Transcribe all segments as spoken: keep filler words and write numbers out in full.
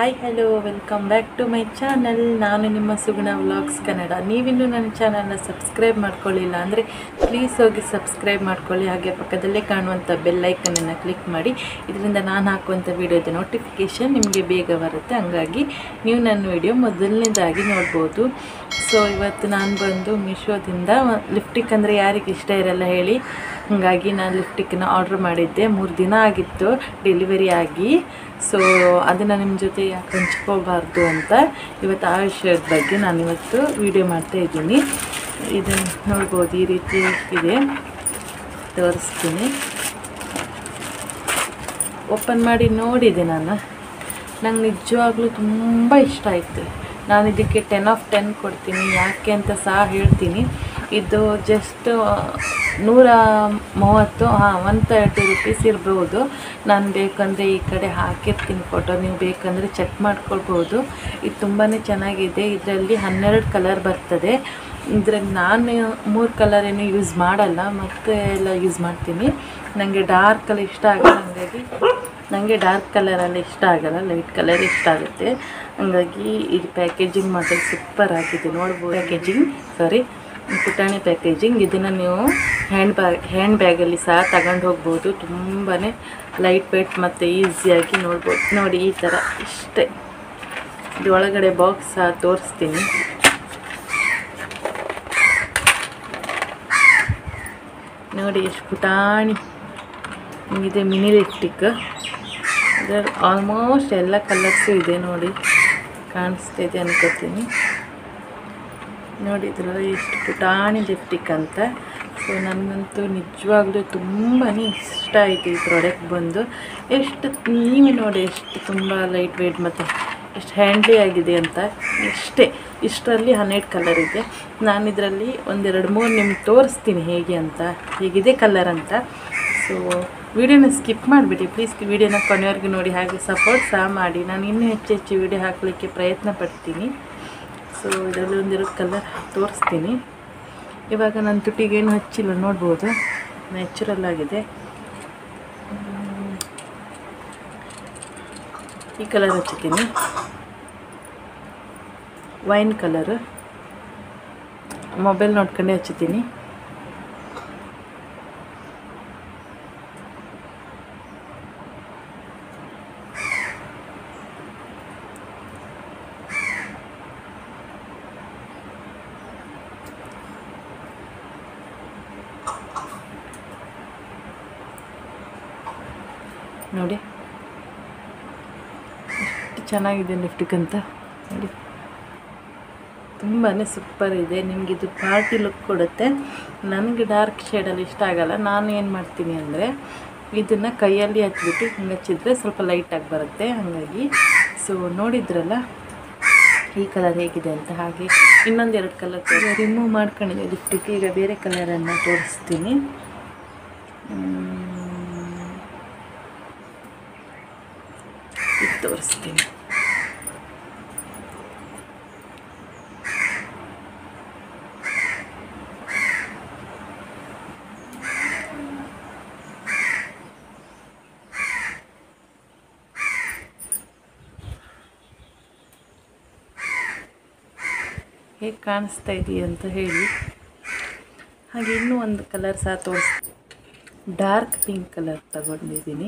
Hi hello welcome back to my channel. ನಾನು ನಿಮ್ಮ ಸುಗುಣ vlogs Kannada. ನೀವಿನ್ನೂ ನನ್ನ ಚಾನಲ್ನ ಸಬ್ಸ್ಕ್ರೈಬ್ ಮಾಡ್ಕೊಳ್ಳಿಲ್ಲ ಅಂದರೆ ಪ್ಲೀಸ್ ಹೋಗಿ ಸಬ್ಸ್ಕ್ರೈಬ್ ಮಾಡ್ಕೊಳ್ಳಿ. ಹಾಗೆ ಪಕ್ಕದಲ್ಲೇ ಕಾಣುವಂಥ ಬೆಲ್ ಐಕನನ್ನು ಕ್ಲಿಕ್ ಮಾಡಿ. ಇದರಿಂದ ನಾನು ಹಾಕುವಂಥ ವೀಡಿಯೋದ ನೋಟಿಫಿಕೇಷನ್ ನಿಮಗೆ ಬೇಗ ಬರುತ್ತೆ. ಹಂಗಾಗಿ ನೀವು ನನ್ನ ವಿಡಿಯೋ ಮೊದಲನೇದಾಗಿ ನೋಡ್ಬೋದು. ಸೊ ಇವತ್ತು ನಾನು ಬಂದು ಮೀಶೋದಿಂದ ಲಿಪ್ಟಿಕ್ ಅಂದರೆ ಯಾರಿಗೆ ಇಷ್ಟ ಇರಲ್ಲ ಹೇಳಿ. ಹಾಗಾಗಿ ನಾನು ಲಿಪ್ಟಿಕ್ಕನ್ನು ಆರ್ಡ್ರ್ ಮಾಡಿದ್ದೆ. ಮೂರು ದಿನ ಆಗಿತ್ತು ಡೆಲಿವರಿ ಆಗಿ. ಸೊ ಅದನ್ನು ನಿಮ್ಮ ಜೊತೆ ಯಾಕೆ ಹಂಚ್ಕೋಬಾರ್ದು ಅಂತ ಇವತ್ತು ಆ ವಿಷಯದ ಬಗ್ಗೆ ನಾನು ಇವತ್ತು ವಿಡಿಯೋ ಮಾಡ್ತಾಯಿದ್ದೀನಿ. ಇದನ್ನು ನೋಡ್ಬೋದು, ಈ ರೀತಿ ಇದೆ, ತೋರಿಸ್ತೀನಿ. ಓಪನ್ ಮಾಡಿ ನೋಡಿದೆ ನಾನು. ನಂಗೆ ನಿಜವಾಗ್ಲೂ ತುಂಬ ಇಷ್ಟ ಆಯಿತು. ನಾನು ಇದಕ್ಕೆ ಟೆನ್ ಆಫ್ ಟೆನ್ ಕೊಡ್ತೀನಿ. ಯಾಕೆ ಅಂತ ಸಹ ಹೇಳ್ತೀನಿ. ಇದು ಜಸ್ಟ್ ನೂರ ಮೂವತ್ತು ಹಾಂ ಒನ್ ತರ್ಟಿ ರುಪೀಸ್ ಇರ್ಬೋದು. ನಾನು ಬೇಕಂದರೆ ಈ ಕಡೆ ಹಾಕಿರ್ತೀನಿ ಫೋಟೋ, ನೀವು ಬೇಕಂದರೆ ಚೆಕ್ ಮಾಡ್ಕೊಳ್ಬೋದು. ಇದು ತುಂಬಾ ಚೆನ್ನಾಗಿದೆ. ಇದರಲ್ಲಿ ಹನ್ನೆರಡು ಕಲರ್ ಬರ್ತದೆ. ಇದ್ರಲ್ಲಿ ನಾನು ಮೂರು ಕಲರ್ ಏನು ಯೂಸ್ ಮಾಡಲ್ಲ, ಮತ್ತೆ ಎಲ್ಲ ಯೂಸ್ ಮಾಡ್ತೀನಿ. ನನಗೆ ಡಾರ್ಕ್ ಕಲರ್ ಇಷ್ಟ ಆಗಲ್ಲ, ಹಾಗಾಗಿ ನನಗೆ ಡಾರ್ಕ್ ಕಲರಲ್ಲಿ ಇಷ್ಟ ಆಗಲ್ಲ, ಲೈಟ್ ಕಲರ್ ಇಷ್ಟ ಆಗುತ್ತೆ. ಹಾಗಾಗಿ ಇದು ಪ್ಯಾಕೇಜಿಂಗ್ ಮಾತ್ರ ಸೂಪರ್ ಆಗಿದೆ ನೋಡ್ಬೋದು. ಪ್ಯಾಕೇಜಿಂಗ್ ಸಾರಿ ಪುಟಾಣಿ ಪ್ಯಾಕೇಜಿಂಗ್. ಇದನ್ನು ನೀವು ಹ್ಯಾಂಡ್ ಬ್ಯಾಗ್ ಹ್ಯಾಂಡ್ ಬ್ಯಾಗಲ್ಲಿ ಸಹ ತಗೊಂಡು ಹೋಗ್ಬೋದು. ತುಂಬಾ ಲೈಟ್ ವೇಟ್ ಮತ್ತು ಈಸಿಯಾಗಿ ನೋಡ್ಬೋದು. ನೋಡಿ ಈ ಥರ ಇಷ್ಟೇ. ಇದು ಒಳಗಡೆ ಬಾಕ್ಸ್ ಸಹ ತೋರಿಸ್ತೀನಿ. ನೋಡಿ ಎಷ್ಟು ಪುಟಾಣಿ ಇದೆ. Mini lipstick. ಇದರಲ್ಲಿ ಆಲ್ಮೋಸ್ಟ್ ಎಲ್ಲ ಕಲರ್ಸು ಇದೆ. ನೋಡಿ ಕಾಣಿಸ್ತಿದೆ ಅನ್ಕೋತೀನಿ. ನೋಡಿ ಇದರಲ್ಲಿ ಎಷ್ಟು ಪುಟಾಣಿ ಲಿಪ್ಟಿಕ್ ಅಂತ. ಸೊ ನನಗಂತೂ ನಿಜವಾಗ್ಲೂ ತುಂಬಾ ಇಷ್ಟ ಆಯಿತು ಈ ಪ್ರಾಡಕ್ಟ್ ಬಂದು. ಎಷ್ಟು ನೀವು ನೋಡಿ ಎಷ್ಟು ತುಂಬ ಲೈಟ್ ವೇಟ್ ಮತ್ತು ಎಷ್ಟು ಹ್ಯಾಂಡ್ಲಿ ಆಗಿದೆ ಅಂತ. ಇಷ್ಟೇ, ಇಷ್ಟರಲ್ಲಿ ಹನ್ನೆರಡು ಕಲರ್ ಇದೆ. ನಾನು ಇದರಲ್ಲಿ ಒಂದೆರಡು ಮೂರು ನಿಮ್ಗೆ ತೋರಿಸ್ತೀನಿ ಹೇಗೆ ಅಂತ, ಹೇಗಿದೆ ಕಲರ್ ಅಂತ. ಸೊ ವಿಡಿಯೋನ ಸ್ಕಿಪ್ ಮಾಡಿಬಿಡಿ ಪ್ಲೀಸ್. ವಿಡಿಯೋನ ಕೊನೆವರೆಗೂ ನೋಡಿ, ಹಾಗೆ ಸಪೋರ್ಟ್ ಸಹ ಮಾಡಿ. ನಾನು ಇನ್ನೂ ಹೆಚ್ಚು ಹೆಚ್ಚು ವಿಡಿಯೋ ಹಾಕಲಿಕ್ಕೆ ಪ್ರಯತ್ನ ಪಡ್ತೀನಿ. ಸೊ ಇದರಲ್ಲಿ ಒಂದೆರಡು ಕಲರ್ ತೋರಿಸ್ತೀನಿ. ಇವಾಗ ನನ್ನ ತುಟಿಗೇನು ಹಚ್ಚಿಲ್ಲ, ನೋಡ್ಬೋದು, ನ್ಯಾಚುರಲ್ ಆಗಿದೆ. ಈ ಕಲರ್ ಹಚ್ಚಿದ್ದೀನಿ, ವೈನ್ ಕಲರು. ಮೊಬೈಲ್ ನೋಡ್ಕೊಂಡೇ ಹಚ್ಚಿದ್ದೀನಿ. ನೋಡಿ ಎಷ್ಟು ಚೆನ್ನಾಗಿದೆ ಲಿಪ್ಟಿಕ್ ಅಂತ. ನೋಡಿ ತುಂಬಾ ಸೂಪರ್ ಇದೆ. ನಿಮಗಿದು ಪಾರ್ಟಿ ಲುಕ್ ಕೊಡುತ್ತೆ. ನನಗೆ ಡಾರ್ಕ್ ಶೇಡಲ್ಲಿ ಇಷ್ಟ ಆಗಲ್ಲ. ನಾನು ಏನು ಮಾಡ್ತೀನಿ ಅಂದರೆ ಇದನ್ನು ಕೈಯಲ್ಲಿ ಹಚ್ಬಿಟ್ಟು ಹಿಂಗೆ ಹಚ್ಚಿದ್ರೆ ಸ್ವಲ್ಪ ಲೈಟಾಗಿ ಬರುತ್ತೆ. ಹಾಗಾಗಿ ಸೊ ನೋಡಿದ್ರಲ್ಲ ಈ ಕಲರ್ ಹೇಗಿದೆ ಅಂತ. ಹಾಗೆ ಇನ್ನೊಂದೆರಡು ಕಲರ್ ರಿಮೂವ್ ಮಾಡ್ಕೊಂಡಿದ್ದೆ ಲಿಪ್ಟಿಕ್. ಈಗ ಬೇರೆ ಕಲರನ್ನು ತೋರಿಸ್ತೀನಿ. ಇದು ತೋರಿಸ್ತೀನಿ. ಹೇಗೆ ಕಾಣಿಸ್ತಾ ಇದೆಯಾ ಅಂತ ಹೇಳಿ. ಹಾಗೆ ಇನ್ನೂ ಒಂದು ಕಲರ್ ಸಹ ತೋರಿಸ್ತೀನಿ. ಡಾರ್ಕ್ ಪಿಂಕ್ ಕಲರ್ ತಗೊಂಡಿದ್ದೀನಿ.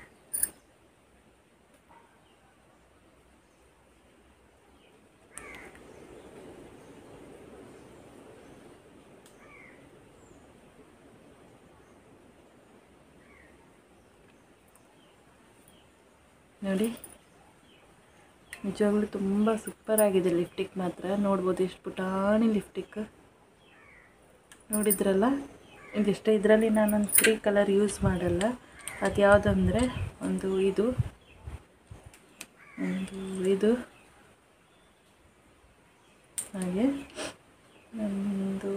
ನೋಡಿ ನಿಜವಾಗ್ಲೂ ತುಂಬ ಸೂಪರಾಗಿದೆ ಲಿಪ್ಟಿಕ್ ಮಾತ್ರ. ನೋಡ್ಬೋದು ಎಷ್ಟು ಪುಟಾಣಿ ಲಿಪ್ಟಿಕ್. ನೋಡಿದ್ರಲ್ಲ ಇದಿಷ್ಟ. ಇದರಲ್ಲಿ ನಾನೊಂದು ತ್ರೀ ಕಲರ್ ಯೂಸ್ ಮಾಡಲ್ಲ. ಅದು ಯಾವುದಂದರೆ ಒಂದು ಇದು, ಒಂದು ಇದು, ಹಾಗೆ ಒಂದು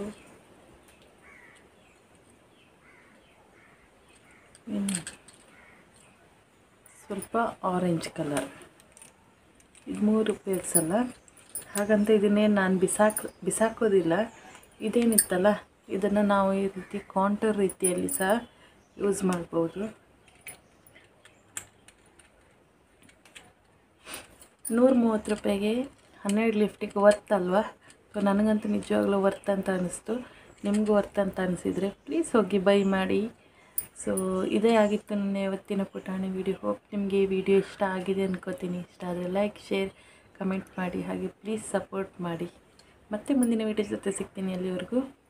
ಇನ್ನು ಸ್ವಲ್ಪ ಆರೆಂಜ್ ಕಲರ್. ಇದು ಮೂರು ಉಪಯೋಗಿಸಲ್ಲ. ಹಾಗಂತ ಇದನ್ನೇನು ನಾನು ಬಿಸಾಕ್ ಬಿಸಾಕೋದಿಲ್ಲ. ಇದೇನಿತ್ತಲ್ಲ ಇದನ್ನು ನಾವು ಈ ರೀತಿ ಕಾಂಟೂರ್ ರೀತಿಯಲ್ಲಿ ಸಹ ಯೂಸ್ ಮಾಡ್ಬೋದು. ನೂರ ಮೂವತ್ತು ರೂಪಾಯಿಗೆ ಹನ್ನೆರಡು ಲಿಫ್ಟಿಗೆ ವರ್ತ್ ಅಲ್ವಾ? ಸೊ ನನಗಂತೂ ನಿಜವಾಗ್ಲೂ ವರ್ತ್ ಅಂತ ಅನ್ನಿಸ್ತು. ನಿಮಗೂ ವರ್ತ್ ಅಂತ ಅನಿಸಿದರೆ ಪ್ಲೀಸ್ ಹೋಗಿ ಬೈ ಮಾಡಿ. ಸೊ ಇದೇ ಆಗಿತ್ತು ನನ್ನ ಇವತ್ತಿನ ಪುಟಾಣಿ ವಿಡಿಯೋ. ಹೋಪ್ ನಿಮಗೆ ಈ ವಿಡಿಯೋ ಇಷ್ಟ ಆಗಿದೆ ಅಂದ್ಕೋತೀನಿ. ಇಷ್ಟ ಆದರೆ ಲೈಕ್, ಶೇರ್, ಕಮೆಂಟ್ ಮಾಡಿ. ಹಾಗೆ ಪ್ಲೀಸ್ ಸಪೋರ್ಟ್ ಮಾಡಿ. ಮತ್ತೆ ಮುಂದಿನ ವಿಡಿಯೋ ಜೊತೆ ಸಿಗ್ತೀನಿ. ಅಲ್ಲಿವರೆಗೂ